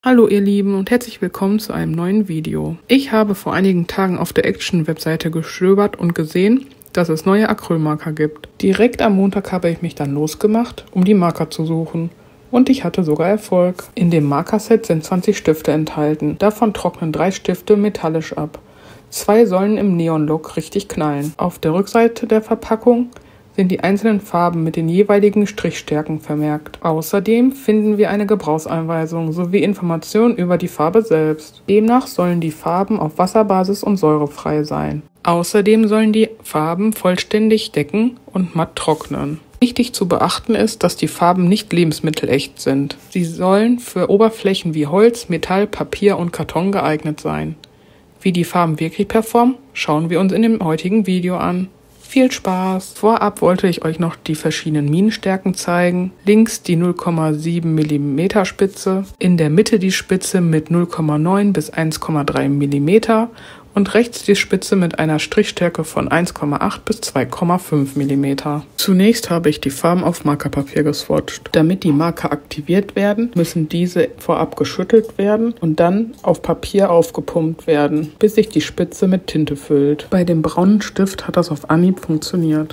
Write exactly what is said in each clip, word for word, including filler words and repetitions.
Hallo ihr Lieben und herzlich willkommen zu einem neuen Video. Ich habe vor einigen Tagen auf der Action-Webseite gestöbert und gesehen, dass es neue Acrylmarker gibt. Direkt am Montag habe ich mich dann losgemacht, um die Marker zu suchen. Und ich hatte sogar Erfolg. In dem Markerset sind zwanzig Stifte enthalten. Davon trocknen drei Stifte metallisch ab. Zwei sollen im Neon-Look richtig knallen. Auf der Rückseite der Verpackung sind die einzelnen Farben mit den jeweiligen Strichstärken vermerkt. Außerdem finden wir eine Gebrauchsanweisung sowie Informationen über die Farbe selbst. Demnach sollen die Farben auf Wasserbasis und säurefrei sein. Außerdem sollen die Farben vollständig decken und matt trocknen. Wichtig zu beachten ist, dass die Farben nicht lebensmittelecht sind. Sie sollen für Oberflächen wie Holz, Metall, Papier und Karton geeignet sein. Wie die Farben wirklich performen, schauen wir uns in dem heutigen Video an. Viel Spaß! Vorab wollte ich euch noch die verschiedenen Minenstärken zeigen. Links die null Komma sieben Millimeter Spitze, in der Mitte die Spitze mit null Komma neun bis eins Komma drei Millimeter und rechts die Spitze mit einer Strichstärke von eins Komma acht bis zwei Komma fünf Millimeter. Zunächst habe ich die Farben auf Markerpapier geswatcht. Damit die Marker aktiviert werden, müssen diese vorab geschüttelt werden und dann auf Papier aufgepumpt werden, bis sich die Spitze mit Tinte füllt. Bei dem braunen Stift hat das auf Anhieb funktioniert.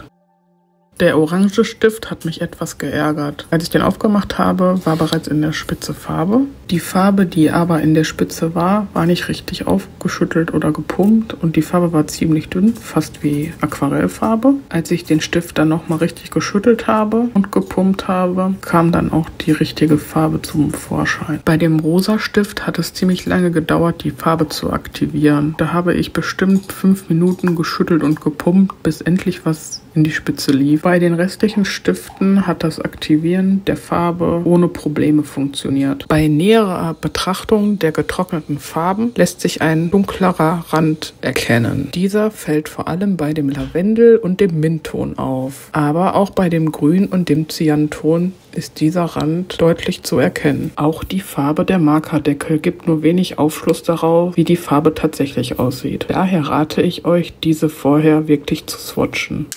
Der orange Stift hat mich etwas geärgert. Als ich den aufgemacht habe, war bereits in der Spitze Farbe. Die Farbe, die aber in der Spitze war, war nicht richtig aufgeschüttelt oder gepumpt und die Farbe war ziemlich dünn, fast wie Aquarellfarbe. Als ich den Stift dann nochmal richtig geschüttelt habe und gepumpt habe, kam dann auch die richtige Farbe zum Vorschein. Bei dem rosa Stift hat es ziemlich lange gedauert, die Farbe zu aktivieren. Da habe ich bestimmt fünf Minuten geschüttelt und gepumpt, bis endlich was in die Spitze lief. Bei den restlichen Stiften hat das Aktivieren der Farbe ohne Probleme funktioniert. Bei näherer Betrachtung der getrockneten Farben lässt sich ein dunklerer Rand erkennen. Dieser fällt vor allem bei dem Lavendel und dem Mintton auf. Aber auch bei dem Grün und dem Cyanton ist dieser Rand deutlich zu erkennen. Auch die Farbe der Markerdeckel gibt nur wenig Aufschluss darauf, wie die Farbe tatsächlich aussieht. Daher rate ich euch, diese vorher wirklich zu swatchen.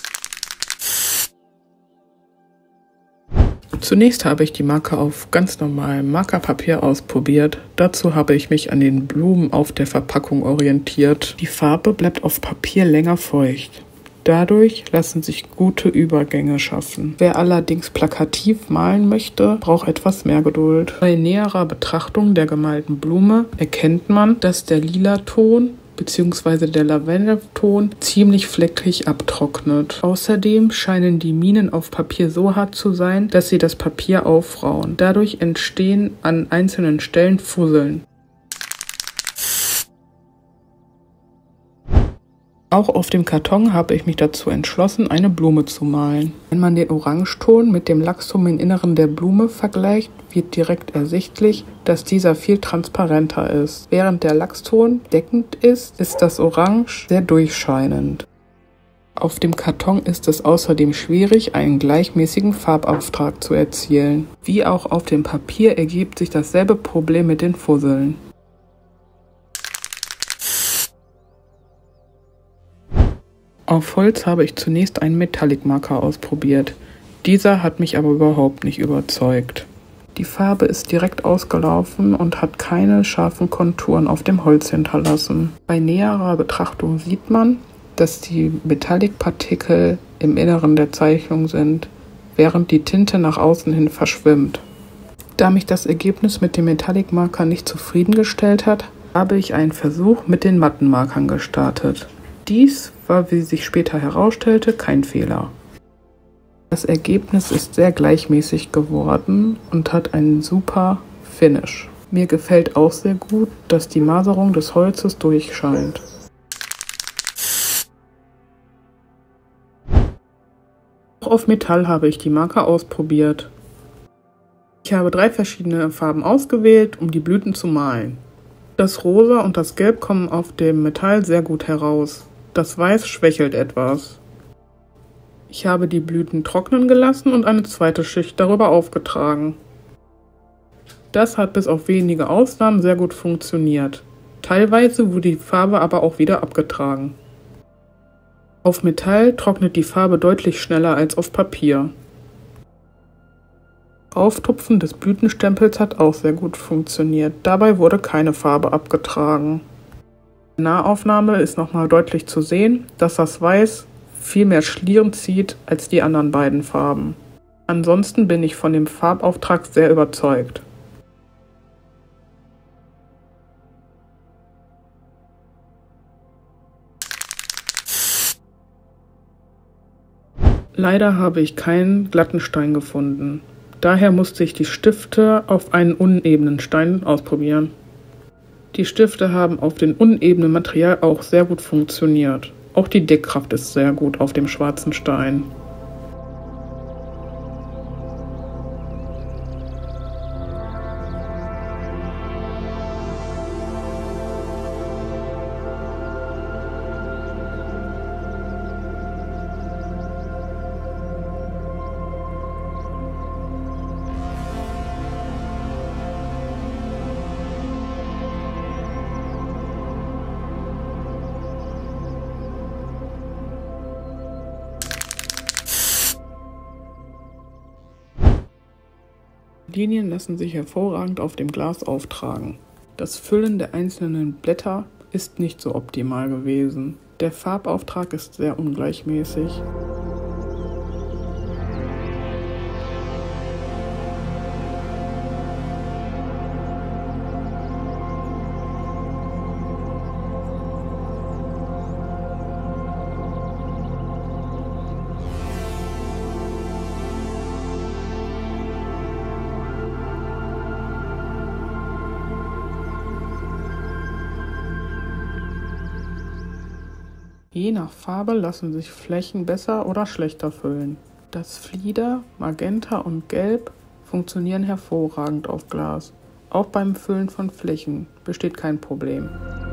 Zunächst habe ich die Marker auf ganz normalem Markerpapier ausprobiert. Dazu habe ich mich an den Blumen auf der Verpackung orientiert. Die Farbe bleibt auf Papier länger feucht. Dadurch lassen sich gute Übergänge schaffen. Wer allerdings plakativ malen möchte, braucht etwas mehr Geduld. Bei näherer Betrachtung der gemalten Blume erkennt man, dass der lila Ton bzw. der Lavendelton ziemlich fleckig abtrocknet. Außerdem scheinen die Minen auf Papier so hart zu sein, dass sie das Papier aufrauen. Dadurch entstehen an einzelnen Stellen Fusseln. Auch auf dem Karton habe ich mich dazu entschlossen, eine Blume zu malen. Wenn man den Orangeton mit dem Lachston im Inneren der Blume vergleicht, wird direkt ersichtlich, dass dieser viel transparenter ist. Während der Lachston deckend ist, ist das Orange sehr durchscheinend. Auf dem Karton ist es außerdem schwierig, einen gleichmäßigen Farbauftrag zu erzielen. Wie auch auf dem Papier ergibt sich dasselbe Problem mit den Fusseln. Auf Holz habe ich zunächst einen Metallic-Marker ausprobiert. Dieser hat mich aber überhaupt nicht überzeugt. Die Farbe ist direkt ausgelaufen und hat keine scharfen Konturen auf dem Holz hinterlassen. Bei näherer Betrachtung sieht man, dass die Metallic-Partikel im Inneren der Zeichnung sind, während die Tinte nach außen hin verschwimmt. Da mich das Ergebnis mit dem Metallic-Marker nicht zufriedengestellt hat, habe ich einen Versuch mit den matten Markern gestartet. Dies war, wie sich später herausstellte, kein Fehler. Das Ergebnis ist sehr gleichmäßig geworden und hat einen super Finish. Mir gefällt auch sehr gut, dass die Maserung des Holzes durchscheint. Auch auf Metall habe ich die Marker ausprobiert. Ich habe drei verschiedene Farben ausgewählt, um die Blüten zu malen. Das Rosa und das Gelb kommen auf dem Metall sehr gut heraus. Das Weiß schwächelt etwas. Ich habe die Blüten trocknen gelassen und eine zweite Schicht darüber aufgetragen. Das hat bis auf wenige Ausnahmen sehr gut funktioniert. Teilweise wurde die Farbe aber auch wieder abgetragen. Auf Metall trocknet die Farbe deutlich schneller als auf Papier. Auftupfen des Blütenstempels hat auch sehr gut funktioniert. Dabei wurde keine Farbe abgetragen. In der Nahaufnahme ist nochmal deutlich zu sehen, dass das Weiß viel mehr Schlieren zieht als die anderen beiden Farben. Ansonsten bin ich von dem Farbauftrag sehr überzeugt. Leider habe ich keinen glatten Stein gefunden. Daher musste ich die Stifte auf einen unebenen Stein ausprobieren. Die Stifte haben auf dem unebenen Material auch sehr gut funktioniert. Auch die Deckkraft ist sehr gut auf dem schwarzen Stein. Linien lassen sich hervorragend auf dem Glas auftragen. Das Füllen der einzelnen Blätter ist nicht so optimal gewesen. Der Farbauftrag ist sehr ungleichmäßig. Je nach Farbe lassen sich Flächen besser oder schlechter füllen. Das Flieder, Magenta und Gelb funktionieren hervorragend auf Glas. Auch beim Füllen von Flächen besteht kein Problem.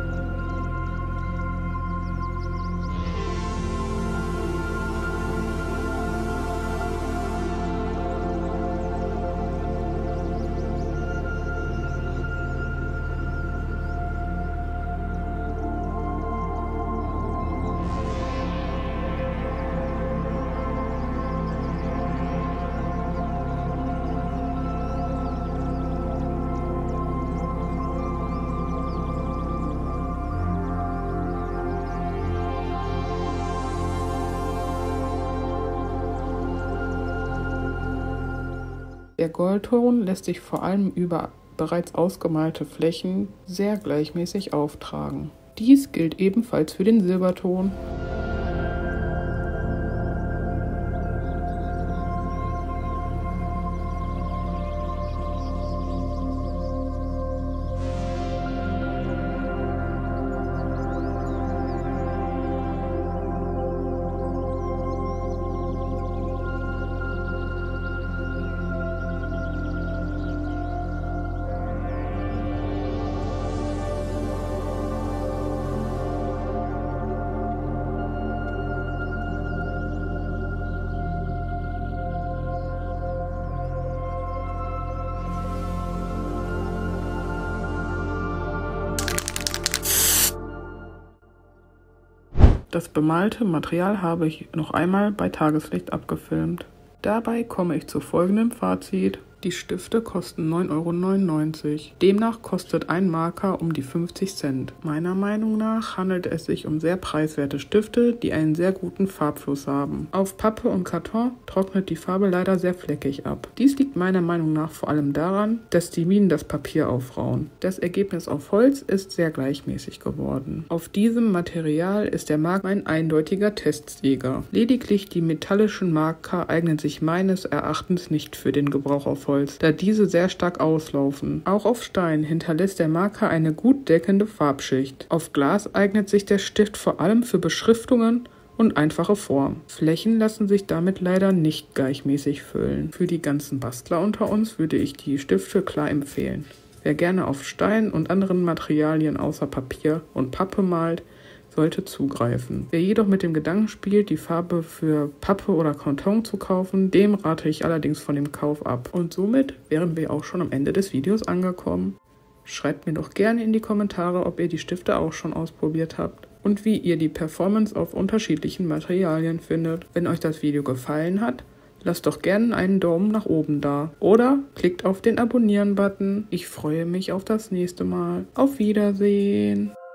Der Goldton lässt sich vor allem über bereits ausgemalte Flächen sehr gleichmäßig auftragen. Dies gilt ebenfalls für den Silberton. Das bemalte Material habe ich noch einmal bei Tageslicht abgefilmt. Dabei komme ich zu folgendem Fazit. Die Stifte kosten neun Euro neunundneunzig. Demnach kostet ein Marker um die fünfzig Cent. Meiner Meinung nach handelt es sich um sehr preiswerte Stifte, die einen sehr guten Farbfluss haben. Auf Pappe und Karton trocknet die Farbe leider sehr fleckig ab. Dies liegt meiner Meinung nach vor allem daran, dass die Minen das Papier aufrauen. Das Ergebnis auf Holz ist sehr gleichmäßig geworden. Auf diesem Material ist der Marker ein eindeutiger Testsieger. Lediglich die metallischen Marker eignen sich meines Erachtens nicht für den Gebrauch auf Holz, da diese sehr stark auslaufen. Auch auf Stein hinterlässt der Marker eine gut deckende Farbschicht. Auf Glas eignet sich der Stift vor allem für Beschriftungen und einfache Formen. Flächen lassen sich damit leider nicht gleichmäßig füllen. Für die ganzen Bastler unter uns würde ich die Stifte klar empfehlen. Wer gerne auf Stein und anderen Materialien außer Papier und Pappe malt, sollte zugreifen. Wer jedoch mit dem Gedanken spielt, die Farbe für Pappe oder Karton zu kaufen, dem rate ich allerdings von dem Kauf ab. Und somit wären wir auch schon am Ende des Videos angekommen. Schreibt mir doch gerne in die Kommentare, ob ihr die Stifte auch schon ausprobiert habt und wie ihr die Performance auf unterschiedlichen Materialien findet. Wenn euch das Video gefallen hat, lasst doch gerne einen Daumen nach oben da. Oder klickt auf den Abonnieren-Button. Ich freue mich auf das nächste Mal. Auf Wiedersehen.